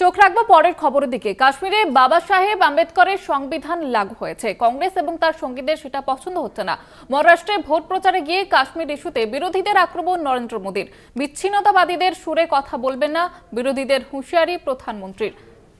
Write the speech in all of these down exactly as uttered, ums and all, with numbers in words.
চোখ রাখবো পরের খবরের দিকে। কাশ্মীরে বাবা সাহেব আম্বেদকরের সংবিধান লাগু হয়েছে, কংগ্রেস এবং তার সঙ্গীদের সেটা পছন্দ হচ্ছে না। মহারাষ্ট্রে ভোট প্রচারে গিয়ে কাশ্মীর ইস্যুতে বিরোধীদের আক্রমণ নরেন্দ্র মোদীর। বিচ্ছিন্নতাবাদীদের সুরে কথা বলবেন না, বিরোধীদের হুঁশিয়ারি প্রধানমন্ত্রীর।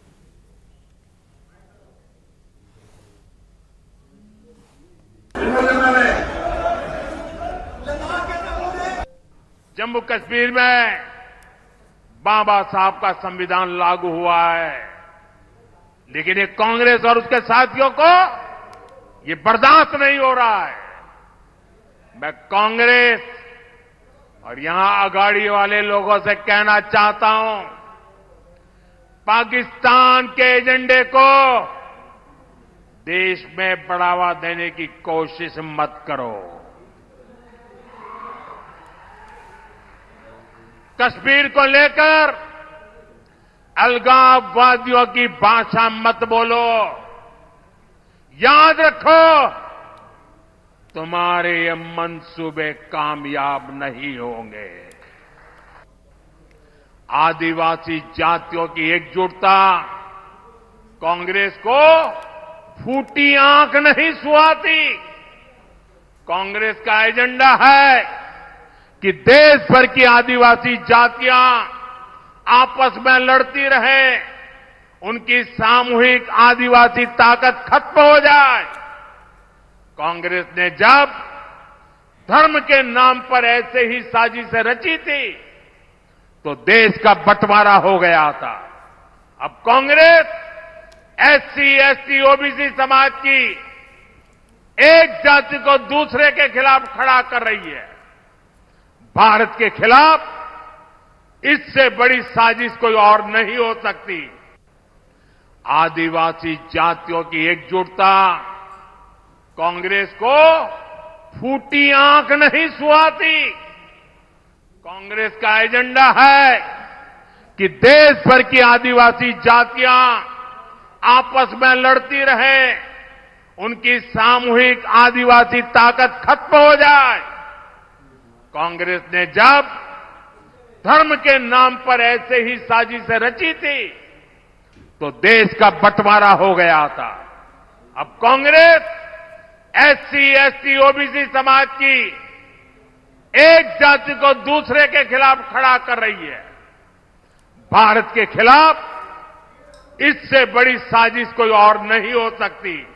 जम्मू कश्मीर में बाबा साहब का संविधान लागू हुआ है, लेकिन ये कांग्रेस और उसके साथियों को ये बर्दाश्त नहीं हो रहा है। मैं कांग्रेस और यहां अगाड़ी वाले लोगों से कहना चाहता हूं, पाकिस्तान के एजेंडे को देश में बढ़ावा देने की कोशिश मत करो। कश्मीर को लेकर अलगाववादियों की भाषा मत बोलो। याद रखो, तुम्हारे ये मंसूबे कामयाब नहीं होंगे। आदिवासी जातियों की एकजुटता कांग्रेस को फूटी आंख नहीं सुहाती। कांग्रेस का एजेंडा है कि देश भर की आदिवासी जातियां आपस में लड़ती रहे, उनकी सामूहिक आदिवासी ताकत खत्म हो जाए। कांग्रेस ने जब धर्म के नाम पर ऐसे ही साजिशें रची थी तो देश का बंटवारा हो गया था। अब कांग्रेस एससी, एसटी, ओबीसी समाज की एक जाति को दूसरे के खिलाफ खड़ा कर रही है। भारत के खिलाफ इससे बड़ी साजिश कोई और नहीं हो सकती। आदिवासी जातियों की एकजुटता कांग्रेस को फूटी आंख नहीं सुहाती। कांग्रेस का एजेंडा है कि देश भर की आदिवासी जातियां आपस में लड़ती रहे, उनकी सामूहिक आदिवासी ताकत खत्म हो जाए। कांग्रेस ने जब धर्म के नाम पर ऐसे ही साजिशें रची थी तो देश का बंटवारा हो गया था। अब कांग्रेस एससी, एसटी, ओबीसी समाज की एक जाति को दूसरे के खिलाफ खड़ा कर रही है। भारत के खिलाफ इससे बड़ी साजिश कोई और नहीं हो सकती।